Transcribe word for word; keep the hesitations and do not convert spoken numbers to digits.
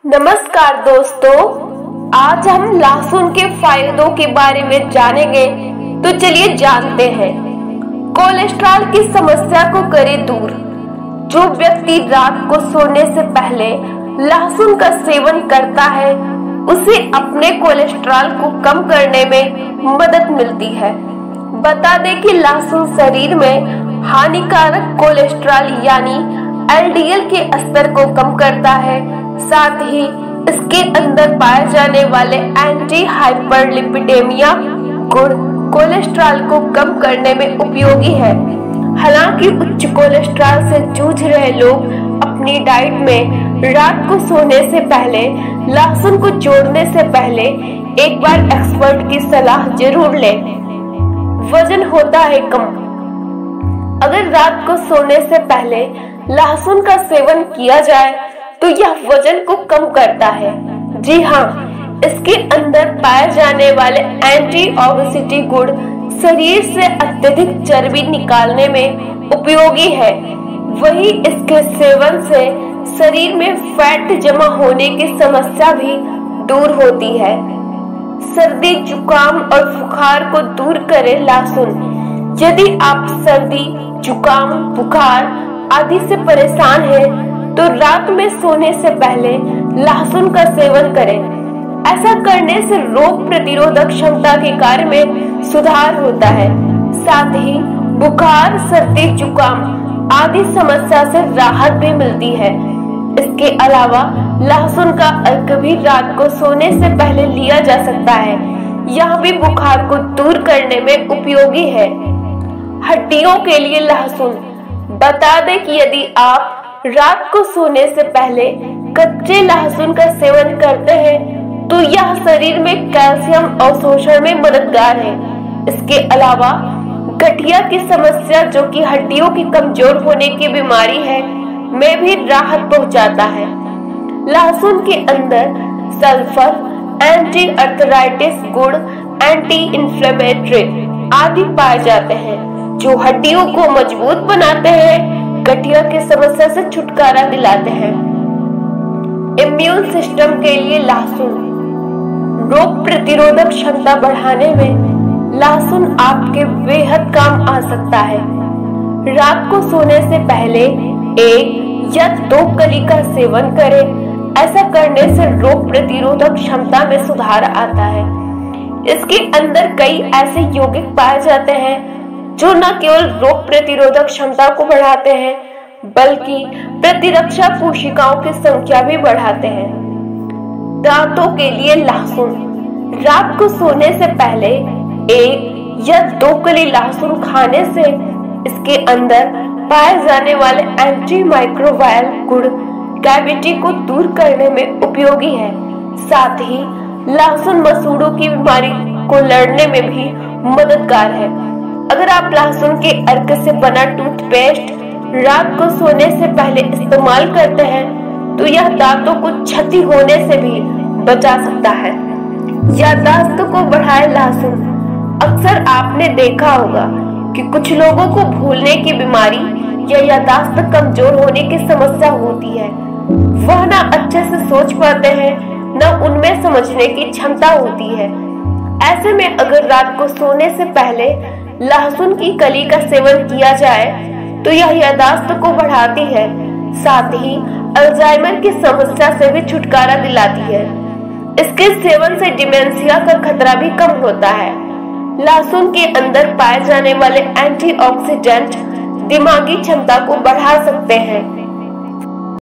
नमस्कार दोस्तों, आज हम लहसुन के फायदों के बारे में जानेंगे। तो चलिए जानते हैं। कोलेस्ट्रॉल की समस्या को करे दूर। जो व्यक्ति रात को सोने से पहले लहसुन का सेवन करता है उसे अपने कोलेस्ट्रॉल को कम करने में मदद मिलती है। बता दें कि लहसुन शरीर में हानिकारक कोलेस्ट्रॉल यानी एल डी एल के स्तर को कम करता है। साथ ही इसके अंदर पाए जाने वाले एंटी हाइपरलिपिडेमिया गुण कोलेस्ट्रॉल को कम करने में उपयोगी है। हालांकि उच्च कोलेस्ट्रॉल से जूझ रहे लोग अपनी डाइट में रात को सोने से पहले लहसुन को जोड़ने से पहले एक बार एक्सपर्ट की सलाह जरूर लें। वजन होता है कम। अगर रात को सोने से पहले लहसुन का सेवन किया जाए तो यह वजन को कम करता है। जी हाँ, इसके अंदर पाए जाने वाले एंटी ओबेसिटी गुण शरीर से अत्यधिक चर्बी निकालने में उपयोगी है। वही इसके सेवन से शरीर में फैट जमा होने की समस्या भी दूर होती है। सर्दी, जुकाम और बुखार को दूर करे लहसुन। यदि आप सर्दी, जुकाम, बुखार आदि से परेशान हैं तो रात में सोने से पहले लहसुन का सेवन करें। ऐसा करने से रोग प्रतिरोधक क्षमता के कार्य में सुधार होता है। साथ ही बुखार, सर्दी, जुकाम आदि समस्या से राहत भी मिलती है। इसके अलावा लहसुन का अर्क भी रात को सोने से पहले लिया जा सकता है। यह भी बुखार को दूर करने में उपयोगी है। हड्डियों के लिए लहसुन। बता दें कि यदि आप रात को सोने से पहले कच्चे लहसुन का सेवन करते हैं तो यह शरीर में कैल्शियम अवशोषण में मददगार है। इसके अलावा गठिया की समस्या, जो कि हड्डियों की कमजोर होने की बीमारी है, में भी राहत पहुंचाता है। लहसुन के अंदर सल्फर, एंटी अर्थराइटिस गुण, एंटी इंफ्लेमेटरी आदि पाए जाते हैं जो हड्डियों को मजबूत बनाते हैं, गठिया की समस्या से छुटकारा दिलाते हैं। इम्यून सिस्टम के लिए लहसुन। रोग प्रतिरोधक क्षमता बढ़ाने में लहसुन आपके बेहद काम आ सकता है। रात को सोने से पहले एक या दो कली का सेवन करें। ऐसा करने से रोग प्रतिरोधक क्षमता में सुधार आता है। इसके अंदर कई ऐसे यौगिक पाए जाते हैं जो न केवल रोग प्रतिरोधक क्षमता को बढ़ाते हैं बल्कि प्रतिरक्षा कोशिकाओं की संख्या भी बढ़ाते हैं। दांतों के लिए लहसुन। रात को सोने से पहले एक या दो कली लहसुन खाने से इसके अंदर पाए जाने वाले एंटी माइक्रोबायल गुण कैविटी को दूर करने में उपयोगी है। साथ ही लहसुन मसूड़ों की बीमारी को लड़ने में भी मददगार है। अगर आप लहसुन के अर्क से बना टूथपेस्ट रात को सोने से पहले इस्तेमाल करते हैं तो यह दांतों को क्षति होने से भी बचा सकता है। याददाश्त को बढ़ाए लहसुन। अक्सर आपने देखा होगा कि कुछ लोगों को भूलने की बीमारी या याददाश्त कमजोर होने की समस्या होती है। वह न अच्छे से सोच पाते हैं, न उनमें समझने की क्षमता होती है। ऐसे में अगर रात को सोने से पहले लहसुन की कली का सेवन किया जाए तो यह याददाश्त को बढ़ाती है। साथ ही अल्जाइमर की समस्या से भी छुटकारा दिलाती है। इसके सेवन से डिमेंशिया का खतरा भी कम होता है। लहसुन के अंदर पाए जाने वाले एंटीऑक्सीडेंट दिमागी क्षमता को बढ़ा सकते हैं।